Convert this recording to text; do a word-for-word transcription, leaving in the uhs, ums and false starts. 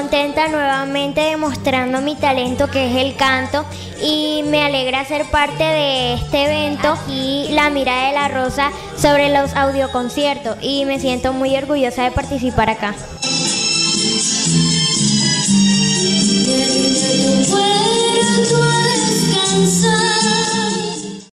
contenta nuevamente demostrando mi talento, que es el canto, y me alegra ser parte de este evento y La Mira de la Rosa sobre los audioconciertos, y me siento muy orgullosa de participar acá. Desde tu puerto a descansar.